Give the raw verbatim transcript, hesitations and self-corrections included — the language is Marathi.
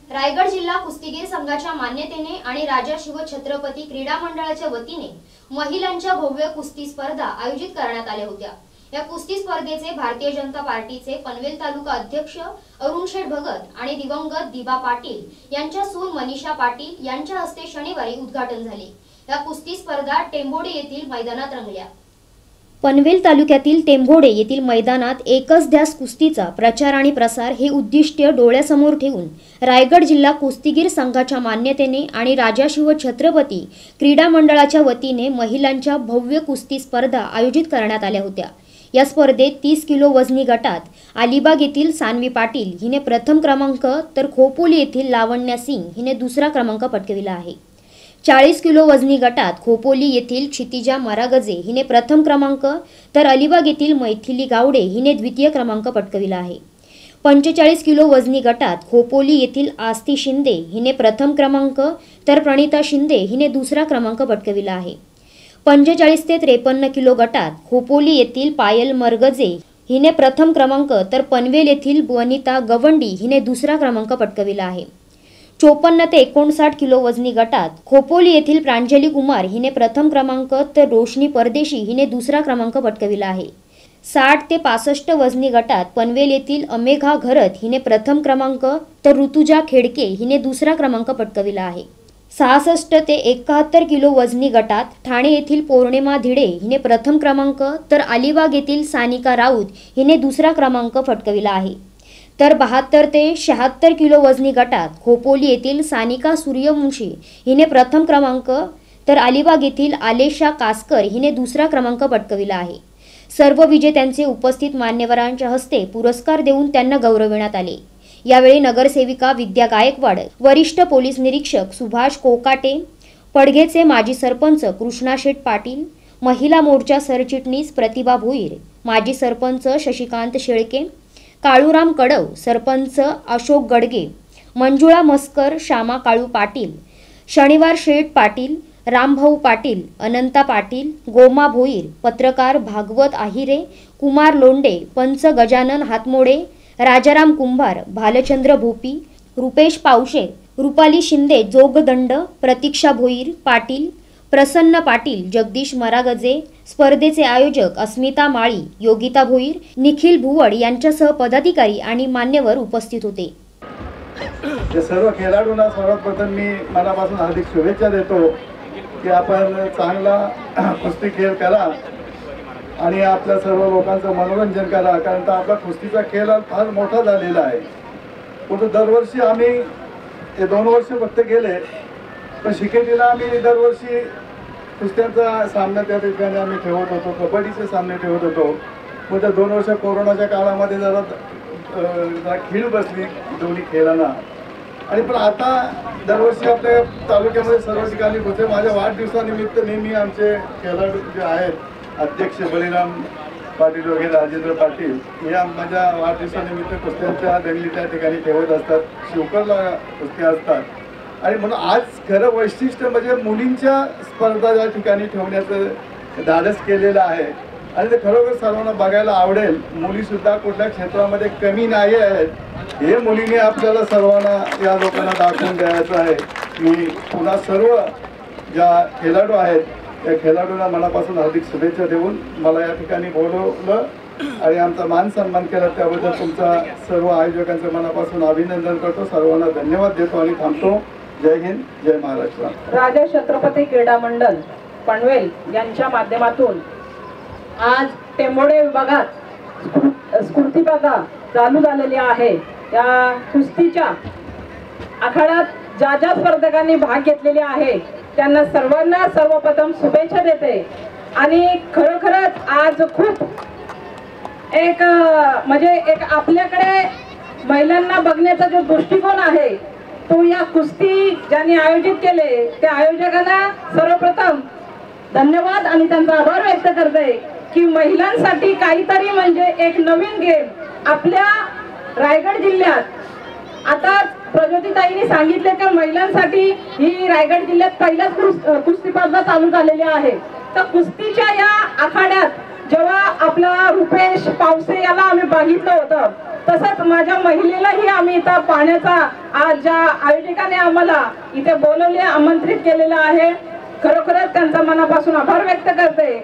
रायगड जिल्हा कुस्तीगीर संघाच्या मान्यतेने आणि राजा शिवछत्रपती क्रीडा मंडळाच्या वतीने महिलांच्या भव्य कुस्ती स्पर्धा आयोजित करण्यात आल्या होत्या। या कुस्ती स्पर्धेचे भारतीय जनता पार्टीचे पनवेल तालुका अध्यक्ष अरुण शेठ भगत आणि दिवंगत दिबा पाटील यांच्या सून मनीषा पाटील यांच्या हस्ते शनिवारी उद्घाटन झाले। या कुस्ती स्पर्धा टेंभोडे येथील मैदानात रंगल्या। पनवेल तालुक्यातील टेंभोडे येथील मैदानात एकच ध्यास कुस्तीचा प्रचार आणि प्रसार हे उद्दिष्ट डोळ्यासमोर ठेवून रायगड जिल्हा कुस्तीगीर संघाच्या मान्यतेने आणि राजा शिवछत्रपती क्रीडा मंडळाच्या वतीने महिलांच्या भव्य कुस्ती स्पर्धा आयोजित करण्यात आल्या होत्या। या स्पर्धेत तीस किलो वजनी गटात अलिबाग येथील सानवी पाटील हिने प्रथम क्रमांक तर खोपोली येथील लावण्या सिंग हिने दुसरा क्रमांक पटकाविला आहे। चाळीस किलो वजनी गटात खोपोली येथील क्षितिजा मरागजे हिने प्रथम क्रमांक तर अलिबाग येथील मैथिली गावडे हिने द्वितीय क्रमांक पटकाविला आहे। पंचेचाळीस किलो वजनी गटात खोपोली येथील आस्ती शिंदे हिने प्रथम क्रमांक तर प्रणिता शिंदे हिने दुसरा क्रमांक पटकाविला आहे। पंचेचाळीस ते त्रेपन्न किलो गटात खोपोली येथील पायल मरगजे हिने प्रथम क्रमांक तर पनवेल येथील वनिता गवंडी हिने दुसरा क्रमांक पटकाविला आहे। चोपन्न ते एकोणसाठ किलो वजनी गटात खोपोली येथील प्रांजली कुमार हिने प्रथम क्रमांक तर रोशनी परदेशी हिने दुसरा क्रमांक पटकाविला आहे। साठ ते पासष्ट वजनी गटात पनवेल येथील अमेघा घरत हिने प्रथम क्रमांक तर ऋतुजा खेडके हिने दुसरा क्रमांक पटकाविला आहे। सहासष्ट ते एकाहत्तर किलो वजनी गटात ठाणे येथील पौर्णिमा धिडे हिने प्रथम क्रमांक तर अलिबाग येथील सानिका राऊत हिने दुसरा क्रमांक पटकाविला आहे। तर बहात्तर ते शहात्तर किलो वजनी गटात खोपोली येथील सानिका सूर्यवंशी हिने प्रथम क्रमांक तर अलिबाग येथील आलेशा कासकर हिने दुसरा क्रमांक पटकाविला आहे। सर्व विजेत्यांचे उपस्थित मान्यवरांच्या हस्ते पुरस्कार देऊन त्यांना गौरविण्यात आले। यावेळी नगरसेविका विद्या गायकवाड, वरिष्ठ पोलीस निरीक्षक सुभाष कोकाटे, पडघेचे माजी सरपंच कृष्णा शेठ पाटील, महिला मोर्चा सरचिटणीस प्रतिभा भोईर, माजी सरपंच शशिकांत शेळके, काळूराम कडव, सरपंच अशोक गडगे, मंजुळा मस्कर, श्यामा काळू पाटील, शनिवार शेठ पाटील, रामभाऊ पाटील, अनंता पाटील, गोमा भोईर, पत्रकार भागवत आहिरे, कुमार लोंडे, पंच गजानन हातमोडे, राजाराम कुंभार, भालचंद्र भोपी, रुपेश पावशे, रुपाली शिंदे, जोगदंड, प्रतीक्षा भोईर पाटील, प्रसन्न पाटील, जगदीश मरागजे, स्पर्धेचे आयोजक अस्मिता माळी, योगिता भोईर, निखिल भुवड यांच्यासह पदाधिकारी आणि मान्यवर उपस्थित होते। सर्व खेळाडूंना सर्वप्रथम मी मनापासून हार्दिक शुभेच्छा देतो की आपण चांगला कुस्ती खेळ करा आणि आपल्या सर्व लोकांचं मनोरंजन करा, कारण तर आपला कुस्तीचा खेळ फार मोठा झालेला आहे। परंतु दरवर्षी आम्ही हे दोन वर्ष फक्त गेले, पण शिकेटीला आम्ही दरवर्षी कुस्त्यांचा सामना त्या ठिकाणी आम्ही ठेवत होतो, कबड्डीचे सामने ठेवत होतो। मग त्या दोन वर्ष कोरोनाच्या काळामध्ये जरा जरा खीळ बसली दोन्ही खेळांना, आणि पण आता दरवर्षी आपल्या तालुक्यामध्ये सर्व ठिकाणी होते। माझ्या वाढदिवसानिमित्त नेहमी आमचे खेळाडू जे आहेत अध्यक्ष बलिराम पाटील वगैरे राजेंद्र पाटील या माझ्या वाढदिवसानिमित्त कुस्त्यांच्या दंगली त्या ठिकाणी ठेवत असतात, शिवकरला कुस्त्या असतात। आणि म्हणून आज खरं वैशिष्ट्य म्हणजे मुलींच्या स्पर्धा या ठिकाणी ठेवण्याचं धाडस केलेलं आहे आणि ते खरोखर सर्वांना बघायला आवडेल। मुलीसुद्धा कुठल्या क्षेत्रामध्ये कमी नाही आहेत हे मुलीने आपल्याला सर्वांना या लोकांना दाखवून द्यायचं आहे। मी पुन्हा सर्व ज्या खेळाडू आहेत त्या खेळाडूंना मनापासून हार्दिक शुभेच्छा देऊन मला या ठिकाणी बोलवलं आणि आमचा मान सन्मान केला त्याबद्दल तुमचा सर्व आयोजकांचं मनापासून अभिनंदन करतो। सर्वांना धन्यवाद देतो आणि थांबतो। जय हिंद, जय महाराष्ट्र। राजा छत्रपती क्रीडा मंडळ पनवेल यांच्या माध्यमातून आज टेंभोडे विभागात स्फूर्ती स्पर्धा चालू झालेली आहे। या कुस्तीच्या आखाड्यात ज्या ज्या स्पर्धकांनी भाग घेतलेले आहे त्यांना सर्वांना सर्वप्रथम शुभेच्छा देते आणि खरोखरच आज खूप एक म्हणजे एक आपल्याकडे महिलांना बघण्याचा जो दृष्टिकोन आहे तो या कुस्ती ज्यांनी आयोजित केले त्या आयोजकांना सर्वप्रथम धन्यवाद आणि त्यांचा आभार व्यक्त करते की महिलांसाठी काहीतरी म्हणजे एक नवीन गेम आपल्या रायगड जिल्ह्यात आता प्रज्योतीताईंनी सांगितले की महिलांसाठी ही रायगड जिल्ह्यात पहिल्याच कुस्ती स्पर्धा चालू झालेली आहे। तर कुस्तीच्या या आखाड्यात जेव्हा आपला रुपेश पावसे याला आम्ही बघितलं होतं तसंच माझ्या महिलेलाही आम्ही इथं पाण्याचा आज ज्या आयोजकाने आम्हाला इथे बोलवले आमंत्रित केलेलं आहे, खरोखरच त्यांचा मनापासून आभार व्यक्त करते।